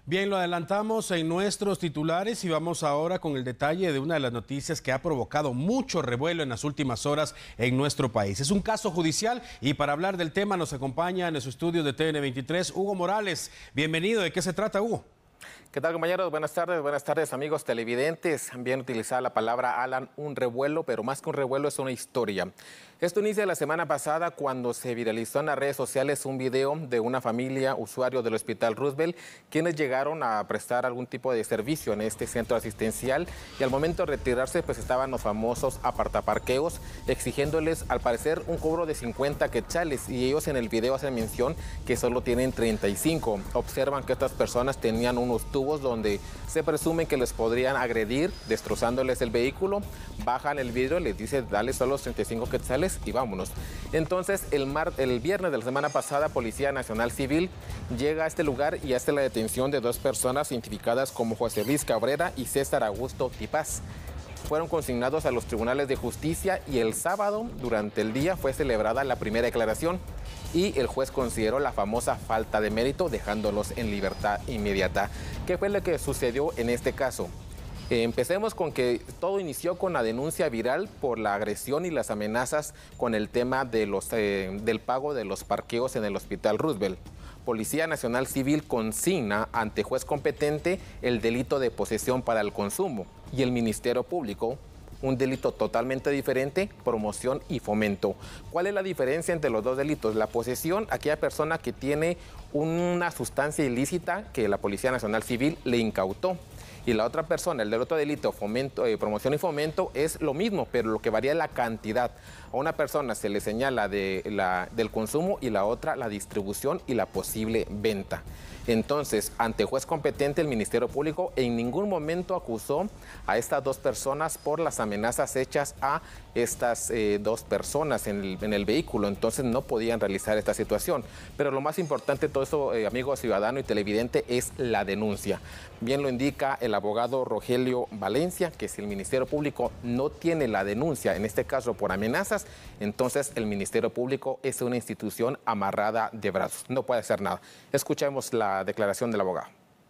Bien, lo adelantamos en nuestros titulares y vamos ahora con el detalle de una de las noticias que ha provocado mucho revuelo en las últimas horas en nuestro país. Es un caso judicial y para hablar del tema nos acompaña en su estudio de TN23 Hugo Morales. Bienvenido, ¿de qué se trata, Hugo? ¿Qué tal, compañeros? Buenas tardes amigos televidentes. Bien utilizada la palabra, Alan, un revuelo, pero más que un revuelo es una historia. Esto inicia la semana pasada cuando se viralizó en las redes sociales un video de una familia usuario del Hospital Roosevelt, quienes llegaron a prestar algún tipo de servicio en este centro asistencial y al momento de retirarse pues estaban los famosos apartaparqueos exigiéndoles al parecer un cobro de 50 quetzales y ellos en el video hacen mención que solo tienen 35. Observan que estas personas tenían unos tubos donde se presume que les podrían agredir destrozándoles el vehículo, bajan el vidrio, les dice dale solo los 35 quetzales y vámonos. Entonces el viernes de la semana pasada Policía Nacional Civil llega a este lugar y hace la detención de dos personas identificadas como José Luis Cabrera y César Augusto Tipaz. Fueron consignados a los tribunales de justicia y el sábado durante el día fue celebrada la primera declaración y el juez consideró la famosa falta de mérito dejándolos en libertad inmediata. ¿Qué fue lo que sucedió en este caso? Empecemos con que todo inició con la denuncia viral por la agresión y las amenazas con el tema de del pago de los parqueos en el Hospital Roosevelt. Policía Nacional Civil consigna ante juez competente el delito de posesión para el consumo y el Ministerio Público un delito totalmente diferente, promoción y fomento. ¿Cuál es la diferencia entre los dos delitos? La posesión, aquella persona que tiene una sustancia ilícita que la Policía Nacional Civil le incautó. Y la otra persona, el del otro delito, promoción y fomento, es lo mismo, pero lo que varía es la cantidad. A una persona se le señala del consumo y la otra la distribución y la posible venta. Entonces, ante juez competente, el Ministerio Público en ningún momento acusó a estas dos personas por las amenazas hechas a estas dos personas en el vehículo. Entonces, no podían realizar esta situación. Pero lo más importante de todo esto, amigo ciudadano y televidente, es la denuncia. Bien lo indica el abogado Rogelio Valencia, que si el Ministerio Público no tiene la denuncia, en este caso por amenazas, entonces el Ministerio Público es una institución amarrada de brazos. No puede hacer nada. Escuchemos la declaración del abogado.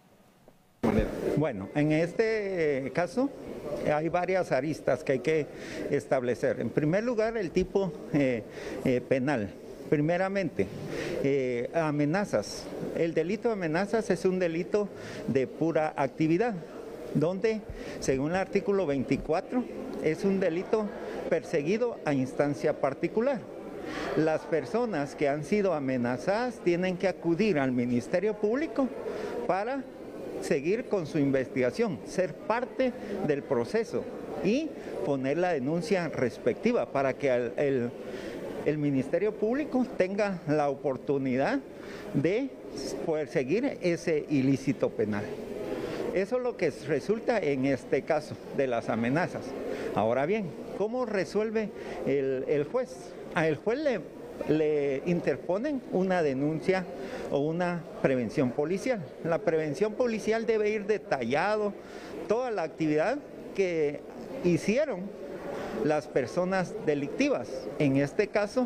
Bueno, en este caso hay varias aristas que hay que establecer. En primer lugar, el tipo penal. Primeramente, amenazas. El delito de amenazas es un delito de pura actividad, donde, según el artículo 24, es un delito perseguido a instancia particular. Las personas que han sido amenazadas tienen que acudir al Ministerio Público para seguir con su investigación, ser parte del proceso y poner la denuncia respectiva para que el Ministerio Público tenga la oportunidad de poder seguir ese ilícito penal. Eso es lo que resulta en este caso de las amenazas. Ahora bien, ¿cómo resuelve el juez? Al juez le interponen una denuncia o una prevención policial. La prevención policial debe ir detallado toda la actividad que hicieron las personas delictivas. En este caso,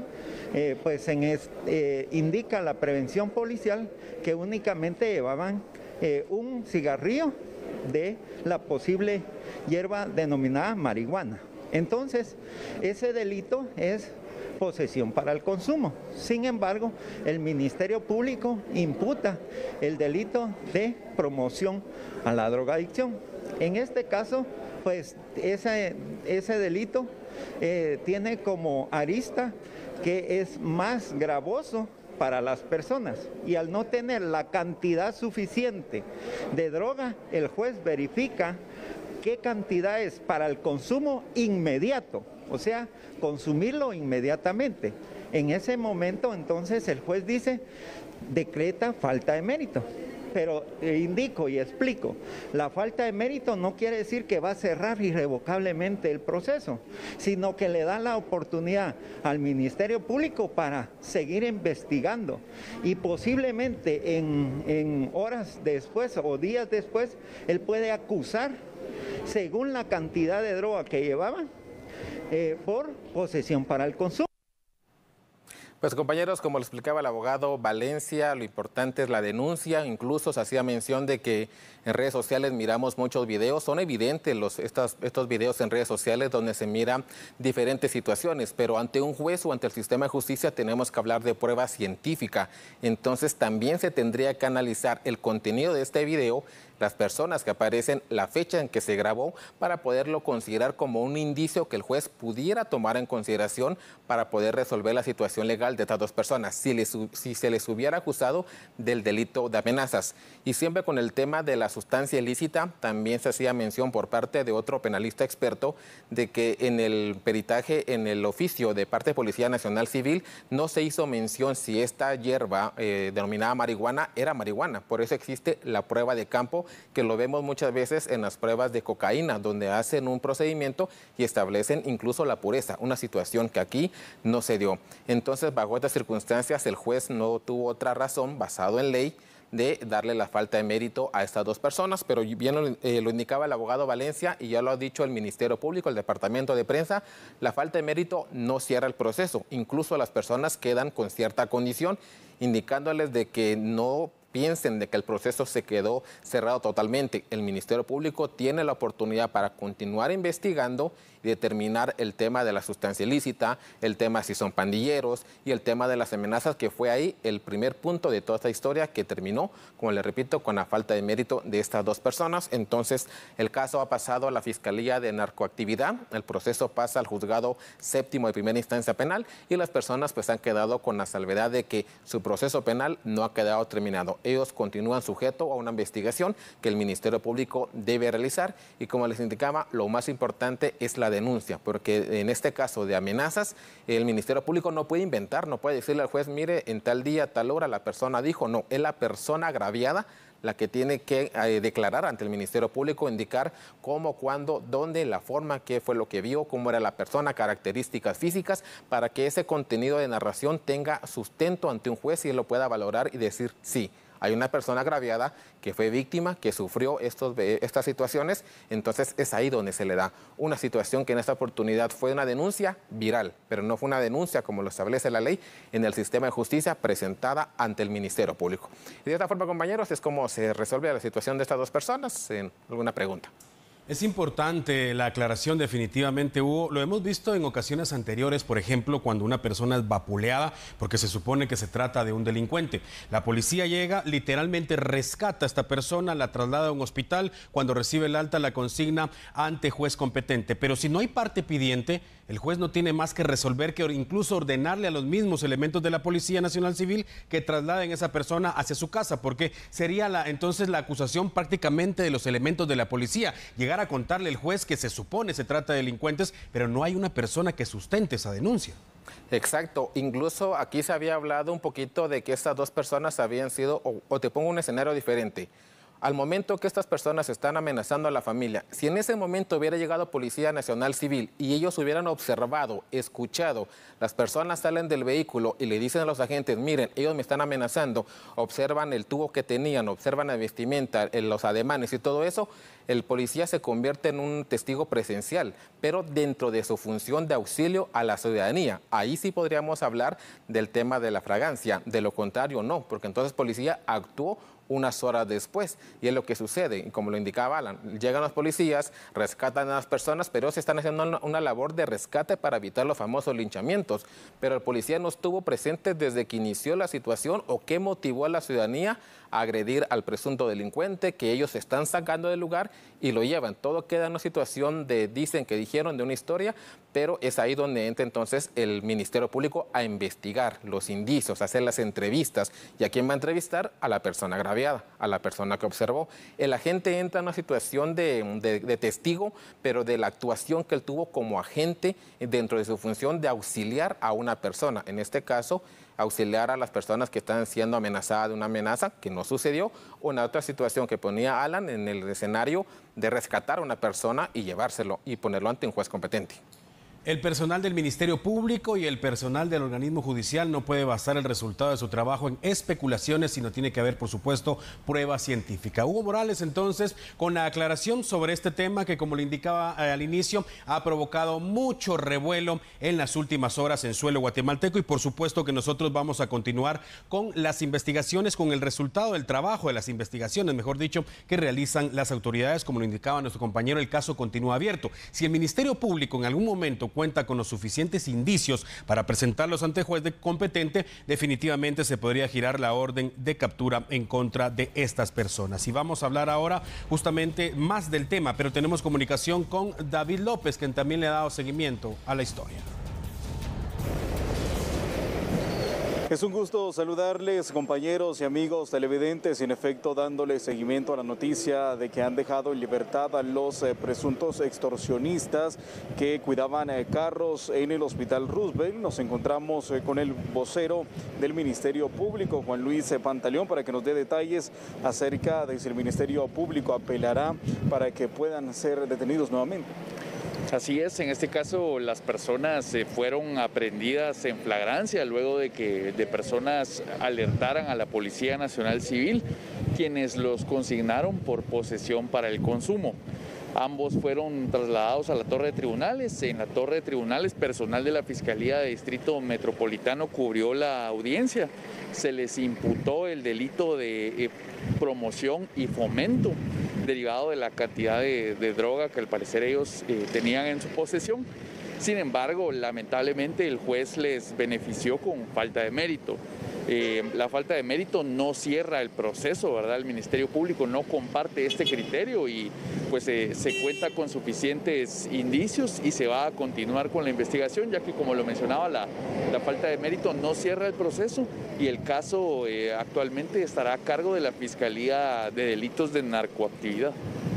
indica la prevención policial que únicamente llevaban un cigarrillo de la posible hierba denominada marihuana. Entonces, ese delito es posesión para el consumo. Sin embargo, el Ministerio Público imputa el delito de promoción a la drogadicción. En este caso, pues ese delito tiene como arista que es más gravoso para las personas y al no tener la cantidad suficiente de droga, el juez verifica qué cantidad es para el consumo inmediato, o sea, consumirlo inmediatamente. En ese momento, entonces, el juez dice, decreta falta de mérito. Pero indico y explico, la falta de mérito no quiere decir que va a cerrar irrevocablemente el proceso, sino que le da la oportunidad al Ministerio Público para seguir investigando y posiblemente en horas después o días después, él puede acusar, según la cantidad de droga que llevaban, por posesión para el consumo. Pues compañeros, como lo explicaba el abogado Valencia, lo importante es la denuncia. Incluso se hacía mención de que en redes sociales miramos muchos videos. Son evidentes estos videos en redes sociales donde se miran diferentes situaciones, pero ante un juez o ante el sistema de justicia tenemos que hablar de prueba científica. Entonces también se tendría que analizar el contenido de este video, las personas que aparecen, la fecha en que se grabó, para poderlo considerar como un indicio que el juez pudiera tomar en consideración para poder resolver la situación legal de estas dos personas, si se les hubiera acusado del delito de amenazas. Y siempre con el tema de la sustancia ilícita, también se hacía mención por parte de otro penalista experto de que en el peritaje, en el oficio de parte de Policía Nacional Civil, no se hizo mención si esta hierba denominada marihuana era marihuana. Por eso existe la prueba de campo, que lo vemos muchas veces en las pruebas de cocaína, donde hacen un procedimiento y establecen incluso la pureza, una situación que aquí no se dio. Entonces, bajo estas circunstancias, el juez no tuvo otra razón, basado en ley, de darle la falta de mérito a estas dos personas, pero bien lo indicaba el abogado Valencia y ya lo ha dicho el Ministerio Público, el Departamento de Prensa, la falta de mérito no cierra el proceso, incluso las personas quedan con cierta condición, indicándoles de que no piensen de que el proceso se quedó cerrado totalmente. El Ministerio Público tiene la oportunidad para continuar investigando y determinar el tema de la sustancia ilícita, el tema si son pandilleros y el tema de las amenazas, que fue ahí el primer punto de toda esta historia que terminó, como les repito, con la falta de mérito de estas dos personas. Entonces, el caso ha pasado a la Fiscalía de Narcoactividad, el proceso pasa al Juzgado Séptimo de Primera Instancia Penal y las personas pues han quedado con la salvedad de que su proceso penal no ha quedado terminado. Ellos continúan sujetos a una investigación que el Ministerio Público debe realizar y, como les indicaba, lo más importante es la denuncia, porque en este caso de amenazas, el Ministerio Público no puede inventar, no puede decirle al juez, mire, en tal día, tal hora la persona dijo, no, es la persona agraviada la que tiene que declarar ante el Ministerio Público, indicar cómo, cuándo, dónde, la forma, qué fue lo que vio, cómo era la persona, características físicas, para que ese contenido de narración tenga sustento ante un juez y él lo pueda valorar y decir sí. Hay una persona agraviada que fue víctima, que sufrió estas situaciones, entonces es ahí donde se le da una situación que en esta oportunidad fue una denuncia viral, pero no fue una denuncia como lo establece la ley en el sistema de justicia presentada ante el Ministerio Público. Y de esta forma, compañeros, es como se resuelve la situación de estas dos personas. ¿Alguna pregunta? Es importante la aclaración, definitivamente, Hugo. Lo hemos visto en ocasiones anteriores, por ejemplo, cuando una persona es vapuleada porque se supone que se trata de un delincuente. La policía llega, literalmente rescata a esta persona, la traslada a un hospital, cuando recibe el alta la consigna ante juez competente. Pero si no hay parte pidiente, el juez no tiene más que resolver que incluso ordenarle a los mismos elementos de la Policía Nacional Civil que trasladen a esa persona hacia su casa, porque sería entonces la acusación prácticamente de los elementos de la policía. Llegar a contarle al juez que se supone se trata de delincuentes, pero no hay una persona que sustente esa denuncia. Exacto, incluso aquí se había hablado un poquito de que estas dos personas habían sido, o te pongo un escenario diferente. Al momento que estas personas están amenazando a la familia, si en ese momento hubiera llegado Policía Nacional Civil y ellos hubieran observado, escuchado, las personas salen del vehículo y le dicen a los agentes, miren, ellos me están amenazando, observan el tubo que tenían, observan la vestimenta, los ademanes y todo eso, el policía se convierte en un testigo presencial, pero dentro de su función de auxilio a la ciudadanía. Ahí sí podríamos hablar del tema de la fragancia, de lo contrario no, porque entonces policía actuó unas horas después, y es lo que sucede, y como lo indicaba Alan, llegan los policías, rescatan a las personas, pero se están haciendo una labor de rescate para evitar los famosos linchamientos, pero el policía no estuvo presente desde que inició la situación o qué motivó a la ciudadanía a agredir al presunto delincuente que ellos están sacando del lugar y lo llevan. Todo queda en una situación de dicen que dijeron, de una historia, pero es ahí donde entra entonces el Ministerio Público a investigar los indicios, a hacer las entrevistas. ¿Y a quién va a entrevistar? A la persona agraviada, a la persona que observó. El agente entra en una situación de testigo, pero de la actuación que él tuvo como agente dentro de su función de auxiliar a una persona. En este caso, auxiliar a las personas que están siendo amenazadas de una amenaza que no sucedió, o en otra situación que ponía Alan en el escenario de rescatar a una persona y llevárselo y ponerlo ante un juez competente. El personal del Ministerio Público y el personal del organismo judicial no puede basar el resultado de su trabajo en especulaciones, sino tiene que haber, por supuesto, prueba científica. Hugo Morales, entonces, con la aclaración sobre este tema que, como le indicaba al inicio, ha provocado mucho revuelo en las últimas horas en suelo guatemalteco, y por supuesto que nosotros vamos a continuar con las investigaciones, con el resultado del trabajo de las investigaciones, mejor dicho, que realizan las autoridades. Como lo indicaba nuestro compañero, el caso continúa abierto. Si el Ministerio Público en algún momento cuenta con los suficientes indicios para presentarlos ante juez competente, definitivamente se podría girar la orden de captura en contra de estas personas. Y vamos a hablar ahora justamente más del tema, pero tenemos comunicación con David López, quien también le ha dado seguimiento a la historia. Es un gusto saludarles, compañeros y amigos televidentes, y en efecto dándole seguimiento a la noticia de que han dejado en libertad a los presuntos extorsionistas que cuidaban carros en el Hospital Roosevelt. Nos encontramos con el vocero del Ministerio Público, Juan Luis Pantaleón, para que nos dé detalles acerca de si el Ministerio Público apelará para que puedan ser detenidos nuevamente. Así es, en este caso las personas fueron aprehendidas en flagrancia luego de que personas alertaran a la Policía Nacional Civil, quienes los consignaron por posesión para el consumo. Ambos fueron trasladados a la Torre de Tribunales. En la Torre de Tribunales, personal de la Fiscalía de Distrito Metropolitano cubrió la audiencia. Se les imputó el delito de promoción y fomento derivado de la cantidad de droga que al parecer ellos tenían en su posesión. Sin embargo, lamentablemente el juez les benefició con falta de mérito. La falta de mérito no cierra el proceso, ¿verdad? El Ministerio Público no comparte este criterio y pues se cuenta con suficientes indicios y se va a continuar con la investigación, ya que, como lo mencionaba, la falta de mérito no cierra el proceso y el caso actualmente estará a cargo de la Fiscalía de Delitos de Narcoactividad.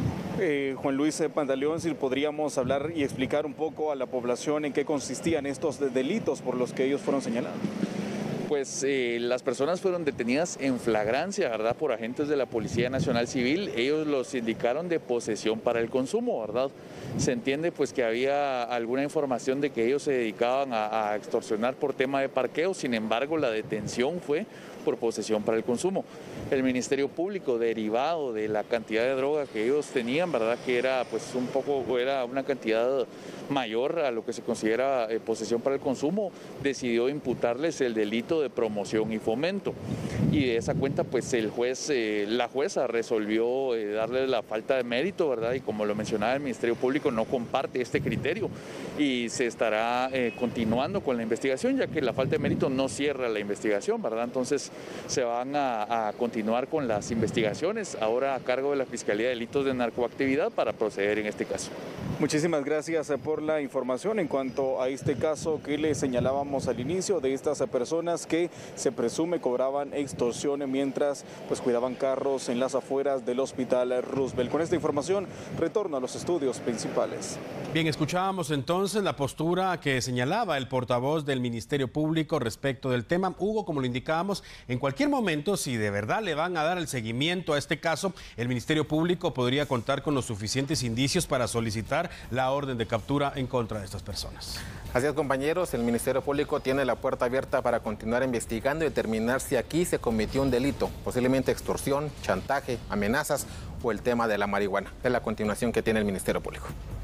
Juan Luis Pantaleón, si podríamos hablar y explicar un poco a la población en qué consistían estos delitos por los que ellos fueron señalados. Pues las personas fueron detenidas en flagrancia, ¿verdad?, por agentes de la Policía Nacional Civil. Ellos los indicaron de posesión para el consumo, ¿verdad? Se entiende pues que había alguna información de que ellos se dedicaban a extorsionar por tema de parqueo. Sin embargo, la detención fue por posesión para el consumo. El Ministerio Público, derivado de la cantidad de droga que ellos tenían, ¿verdad?, que era pues era una cantidad mayor a lo que se considera posesión para el consumo, decidió imputarles el delito de promoción y fomento. Y de esa cuenta pues la jueza resolvió darle la falta de mérito, ¿verdad? Y como lo mencionaba, el Ministerio Público no comparte este criterio y se estará continuando con la investigación, ya que la falta de mérito no cierra la investigación, ¿verdad? Entonces se van a continuar con las investigaciones, ahora a cargo de la Fiscalía de Delitos de Narcoactividad, para proceder en este caso. Muchísimas gracias por la información en cuanto a este caso que le señalábamos al inicio de estas personas que se presume cobraban extorsión mientras pues cuidaban carros en las afueras del Hospital Roosevelt. Con esta información retorno a los estudios principales. Bien, escuchábamos entonces la postura que señalaba el portavoz del Ministerio Público respecto del tema. Hugo, como lo indicábamos, en cualquier momento, si de verdad le van a dar el seguimiento a este caso, el Ministerio Público podría contar con los suficientes indicios para solicitar la orden de captura en contra de estas personas. Así es, compañeros, el Ministerio Público tiene la puerta abierta para continuar investigando y determinar si aquí se cometió un delito, posiblemente extorsión, chantaje, amenazas o el tema de la marihuana. Es la continuación que tiene el Ministerio Público.